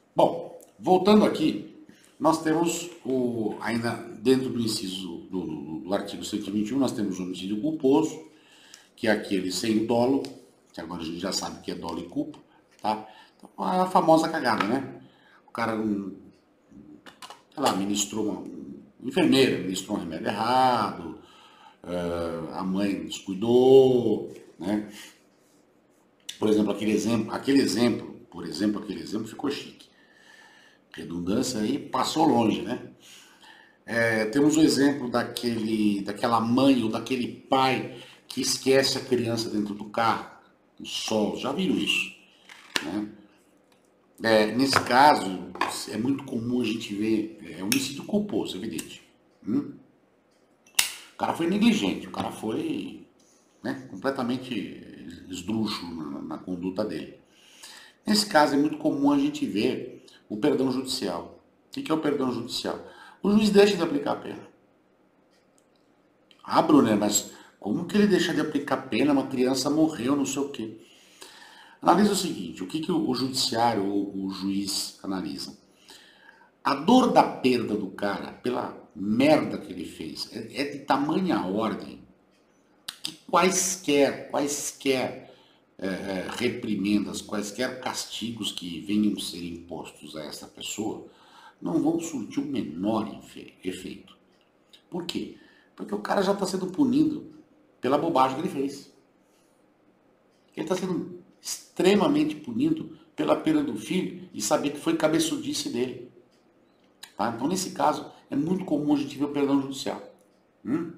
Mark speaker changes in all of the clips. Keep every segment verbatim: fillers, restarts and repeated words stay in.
Speaker 1: Bom, voltando aqui, nós temos o, ainda dentro do inciso do, do, do artigo cento e vinte e um, nós temos o homicídio culposo, que é aquele sem dolo, que agora a gente já sabe que é dolo e culpa, tá? Então, a famosa cagada, né? O cara, um, sei lá, ministrou uma, um enfermeira, ministrou um remédio errado, uh, a mãe descuidou, né? Por exemplo, aquele exemplo, aquele exemplo, por exemplo, aquele exemplo ficou chique. Redundância aí passou longe, né? É, temos o exemplo daquele, daquela mãe ou daquele pai que esquece a criança dentro do carro, no sol. Já viram isso? Né? É, nesse caso, é muito comum a gente ver é, homicídio culposo, evidente. Hum? O cara foi negligente, o cara foi né, completamente esdrúxulo na, na conduta dele. Nesse caso, é muito comum a gente ver o perdão judicial. O que é o perdão judicial? O juiz deixa de aplicar a pena. Ah, Bruna, mas como que ele deixa de aplicar pena? Uma criança morreu, não sei o quê. Analisa o seguinte, o que, que o judiciário ou o juiz analisa? A dor da perda do cara, pela merda que ele fez, é, é de tamanha ordem que quaisquer, quaisquer é, é, reprimendas, quaisquer castigos que venham ser impostos a essa pessoa, não vão surtir o menor efeito. Por quê? Porque o cara já está sendo punido pela bobagem que ele fez. Ele está sendo extremamente punido pela perda do filho e saber que foi cabeçudice dele. Tá? Então, nesse caso, é muito comum a gente ver o perdão judicial. Hum?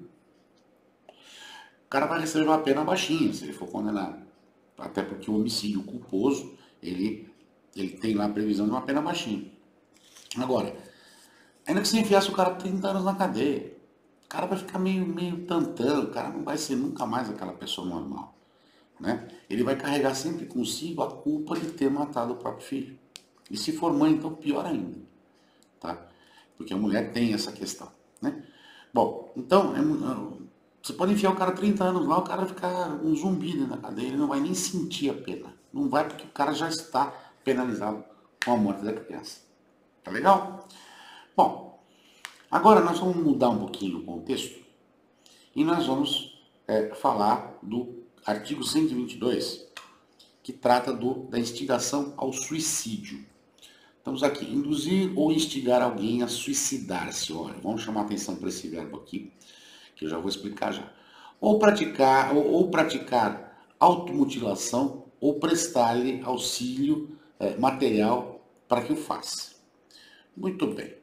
Speaker 1: O cara vai receber uma pena baixinha se ele for condenado. Até porque o homicídio culposo, ele, ele tem lá a previsão de uma pena baixinha. Agora, ainda que você enfiasse o cara trinta anos na cadeia, o cara vai ficar meio, meio tantão, o cara não vai ser nunca mais aquela pessoa normal. Né? Ele vai carregar sempre consigo a culpa de ter matado o próprio filho. E se for mãe, então pior ainda. Tá? Porque a mulher tem essa questão. Né? Bom, então, é, você pode enfiar o cara trinta anos lá, o cara vai ficar um zumbi dentro da cadeia, ele não vai nem sentir a pena. Não vai porque o cara já está penalizado com a morte da criança. Tá legal? Bom, agora nós vamos mudar um pouquinho o contexto e nós vamos é, falar do artigo cento e vinte e dois, que trata do, da instigação ao suicídio. Estamos aqui, induzir ou instigar alguém a suicidar-se. Olha, vamos chamar atenção para esse verbo aqui, que eu já vou explicar já. Ou praticar, ou, ou praticar automutilação, ou prestar-lhe auxílio é, material para que o faça. Muito bem.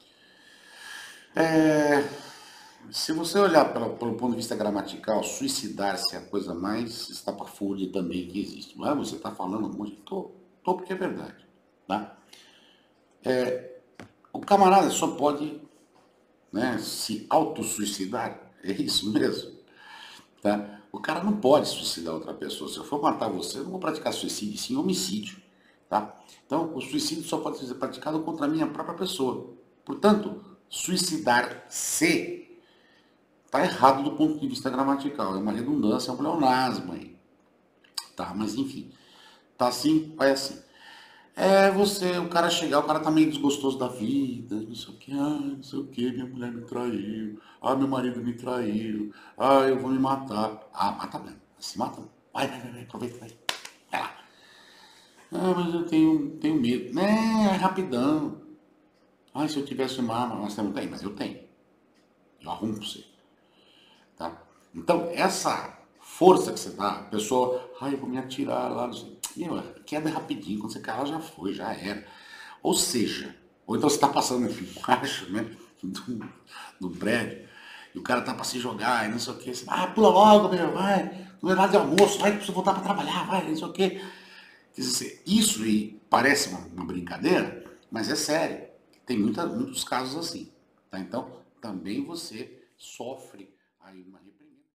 Speaker 1: É, se você olhar pelo, pelo ponto de vista gramatical, suicidar-se é a coisa mais estapafúrdia também que existe. Não é? Você está falando um monte de... Tô, tô porque é verdade. Tá? É, o camarada só pode né, se autossuicidar. É isso mesmo. Tá? O cara não pode suicidar outra pessoa. Se eu for matar você, eu não vou praticar suicídio, sim homicídio. Tá? Então, o suicídio só pode ser praticado contra a minha própria pessoa. Portanto, suicidar-se está errado do ponto de vista gramatical. É uma redundância, é um pleonasmo aí. Tá? Mas enfim, tá assim, vai assim. É você, o cara chegar, o cara tá meio desgostoso da vida, não sei o que, ah, não sei o que, minha mulher me traiu, ah, meu marido me traiu, ah, eu vou me matar. Ah, mata mesmo, se mata. Vai, vai, vai, vai, aproveita, vai. Vai lá. Ah, mas eu tenho, tenho medo. Né, é rapidão. Ah, se eu tivesse uma arma, nós temos, tem, mas eu tenho. Eu arrumo pra você. Tá? Então, essa força que você dá, a pessoa, ai, eu vou me atirar lá, não sei. Meu, queda rapidinho, quando você cair lá já foi, já era. Ou seja, ou então você está passando embaixo, né, do, do prédio, e o cara tá para se jogar, e não sei o que, você, ah, pula logo, meu, vai, não é nada de almoço, vai, precisa voltar para trabalhar, vai, não sei o que. Quer dizer, isso e parece uma, uma brincadeira, mas é sério. Tem muita, muitos casos assim. Tá? Então, também você sofre aí uma repressão.